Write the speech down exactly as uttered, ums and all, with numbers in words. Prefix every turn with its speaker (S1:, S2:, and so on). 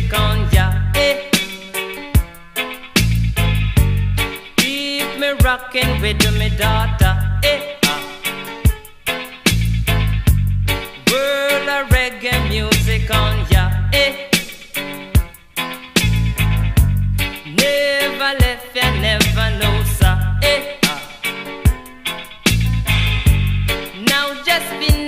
S1: music on ya, eh. Keep me rocking with me daughter, eh. Ah. World of reggae music on ya, eh. Never left ya, never know, sir, eh. Ah. Now just be